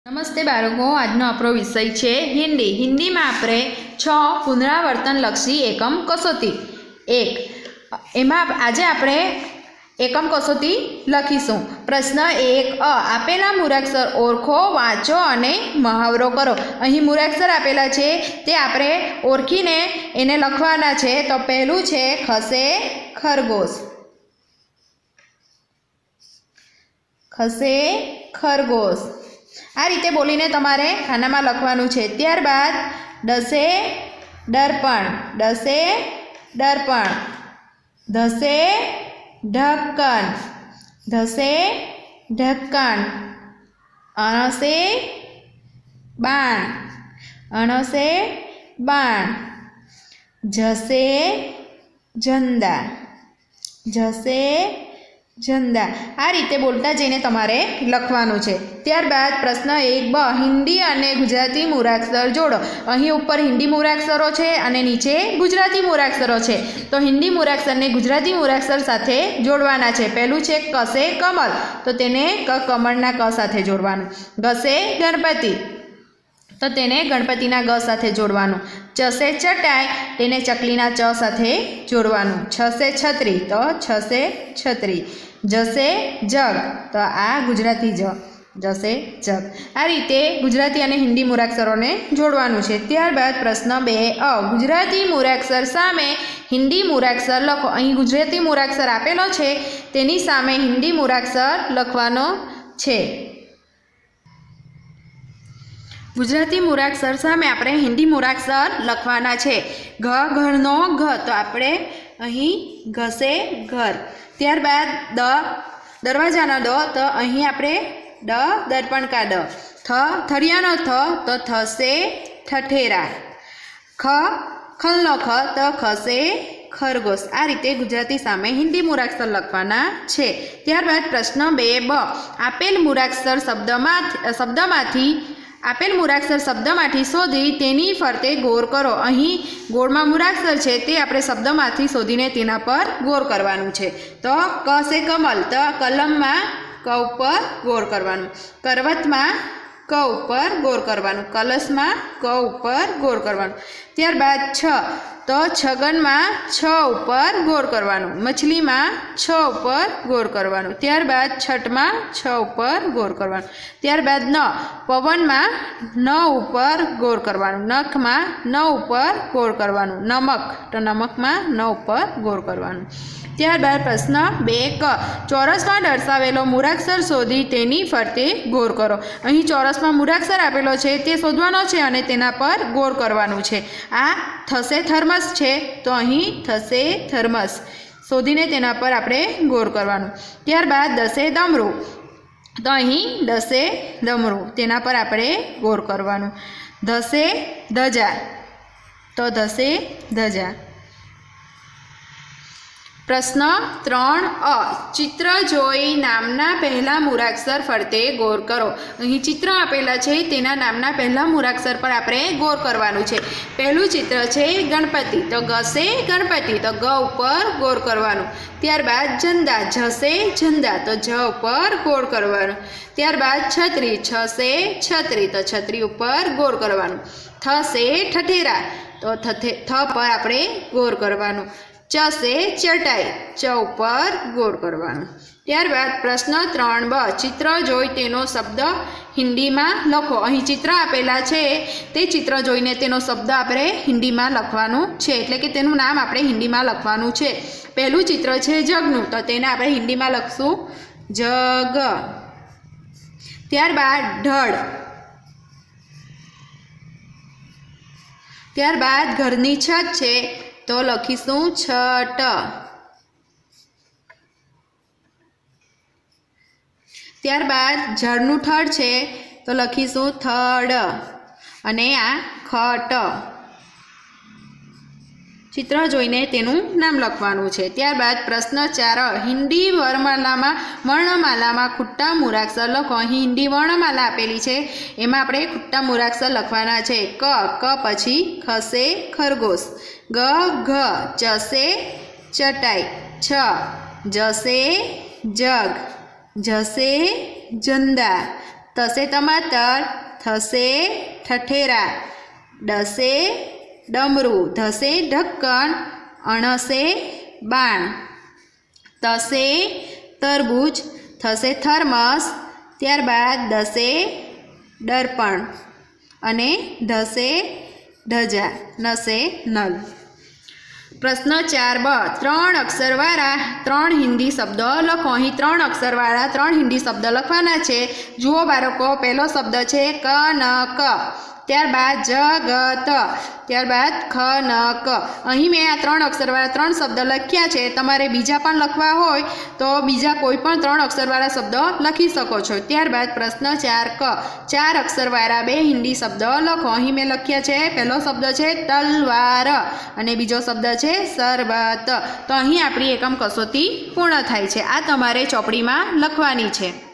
नमस्ते बाळको, आजनो आपणो विषय छे हिंदी। हिंदी में आपणे 6 पुनरावर्तनलक्षी एकम कसोटी 1 एमां आजे आपणे एकम कसोटी लखीशुं। प्रश्न 1 आपेला मूळाक्षर ओळखो, वाँचो अने मुहावरो करो। અહીં મૂળાક્ષર આપેલા છે તે આપણે ઓળખીને એને લખવાના છે। તો પહેલું છે ખસે ખરગોશ, ખસે ખરગોશ। आ रीते बोलीने तमारे खानामां लखवानुं छे। त्यारबाद डसे दर्पण, डसे दर्पण, धसे ढक्कन, धसे ढक्कन, अणसे बाण, अणसे बाण, जसे झंडा, जसे झंडा। आ रीते बोलता जईने तमारे लखवानुं छे। त्यारबाद प्रश्न 1 हिंदी अने गुजराती मूळाक्षर जोड़ो। अहीं उपर हिंदी मूळाक्षरो छे अने नीचे गुजराती मूळाक्षरो छे। तो हिंदी मूळाक्षरने गुजराती मूळाक्षर साथे जोड़वाना छे। पहेलुं छे कसे कमल, तो तेने कमळना क साथे जोड़वानुं। गसे गणपति, तो तेने गणपतिना ग साथे जोड़वानुं। चसे चटाई, तेने चकलीना च साथे जोड़वानुं। छसे छतरी, तो छसे छतरी। जसे जग, तो आ गुजराती ज, जसे जग। आ रीते गुजराती अने हिंदी मूळाक्षरोने जोड़वानुं छे। त्यारबाद प्रश्न 2 गुजराती मूळाक्षर सामे हिंदी मूळाक्षर लखो। अहीं गुजराती मूळाक्षर आपेलो छे तेनी सामे हिंदी मूळाक्षर लखवानो छे। गुजराती मूळाक्षर सामे आपणे हिंदी मूळाक्षर लखवाना छे। घ घरनो घ, तो आपणे अहीं घसे घर। त्यारबाद द दरवाजानो द, तो अहीं आपणे ड दर्पण का ड। थ थरियानो थ, तो थसे ठठेरा। ख खलनो ख, तो खसे खरगोश। आ रीते गुजराती सामे हिंदी मूळाक्षर लखवाना छे। त्यारबाद प्रश्न 2 आपेल मूळाक्षर शब्दमांथी आपेल मूळाक्षर शब्दमांथी शोधी तेनी फरते गोर करो। अहीं गोळमां मूळाक्षर छे ते आपणे शब्दमांथी शोधीने तेना पर गोर करवानुं छे। तो क से कमल, तो कलममां क उपर गोर करवानुं। करवतमां क उपर गोर करवानुं। कलशमां क उपर गोर करवानुं। त्यारबाद छ, तो छगનમાં छ ઉપર ગોર કરવાનું। મછલીમાં છ ઉપર ગોર કરવાનું। ત્યારબાદ છટમાં છ ઉપર ગોર કરવાનું। ત્યારબાદ ન પવનમાં ન ઉપર ગોર કરવાનું। નખમાં ન ઉપર ગોર કરવાનું। નમક, તો નમકમાં ન ઉપર ગોર કરવાનું। ત્યારબાદ પ્રશ્ન 2 ક ચોરસમાં દર્શાવેલો મૂળાક્ષર શોધી તેની ફરતે ગોર કરો। અહીં ચોરસમાં મૂળાક્ષર આપેલો છે તે શોધવાનો છે અને તેના પર ગોર કરવાનું છે। આ થશે થર્મસ છે, તો અહીં થશે થર્મસ। શોધીને તેના પર આપણે ગોર કરવાનું। ત્યારબાદ દસે ડમરું, તો અહીં દસે ડમરું, તેના પર આપણે ગોર કરવાનું। ધસે ધજા, તો ધસે ધજા। प्रश्न 3 चित्र जोई नामना पहला मूळाक्षर फरते गोर करो। अहीं चित्र आपेला छे तेना नामना पहला मूळाक्षर पर आपणे गोर करवानुं छे। पहेलुं चित्र छे गणपति, तो गसे गणपति, तो ग उपर गोर करवानुं। त्यारबाद झंडा, झसे झंडा, तो झ उपर गोर करवानुं। त्यारबाद छतरी, छसे छतरी, तो छतरी उपर गोर करवानुं। थसे ठठेरा, तो थ पर आपणे गोर करवानुं। चसे चटाई, च उपर गोर करवानुं। त्यारबाद प्रश्न 3 चित्र जोई तेनो शब्द हिंदी में लखो। अहीं चित्र आपेला छे ते चित्र जोईने तेनो शब्द आपणे हिंदी में लखवानुं छे, एटले के तेनुं नाम आपणे हिंदी में लखवानुं छे। पहेलुं चित्र छे जगनुं, तो तेने आपणे हिंदी में लखशुं जग। त्यारबाद ढळ, त्यारबाद घरनी छत छे तो लखीशुं छट। त्यारबाद झाड़नुं थड़ छे तो लखीशुं थड़ अने आ खट। चित्र जोईने तेनुं नाम लखवानुं छे। त्यारबाद प्रश्न 4 हिंदी वर्णमालामां खुट्टा मूळाक्षर लखो। अहीं हिंदी वर्णमाला आपेली छे एमां आपणे खुट्टा मूळाक्षर लखवाना छे। क क पछी खसे खरगोश। ग घ चसे चटाई। छ जसे जग, जसे झंडा। તસે ટમાટર, થસે ઠઠેરા, ડસે ડમરું, ધસે ઢક્કણ, અણસે બાણ, તસે તરબૂચ, થસે થર્મસ, ત્યારબાદ દસે દર્પણ અને ઢસે ઢજા, નસે નલ. પ્રશ્ન 4બ 3 અક્ષરવાળા 3 હિન્દી શબ્દો લખો. અહીં 3 અક્ષરવાળા 3 હિન્દી શબ્દ લખવાના છે. જુઓ બાળકો, પહેલો શબ્દ છે કનક, ત્યારબાદ જગત, ત્યારબાદ ખનક. અહીં મેં આ 3 અક્ષરવાળા 3 શબ્દ લખ્યા છે. તમારે બીજા પણ લખવા હોય તો બીજા કોઈ પણ 3 અક્ષરવાળા શબ્દ લખી શકો છો. ત્યારબાદ પ્રશ્ન 4ક 4 અક્ષરવાળા 2 હિન્દી શબ્દ લખો. અહીં મેં લખ્યા છે. પહેલો શબ્દ છે તલવાર અને બીજો શબ્દ છે શરબત. તો અહીં આપણી એકમ કસોટી પૂર્ણ થાય છે. આ તમારે ચોપડીમાં લખવાની છે.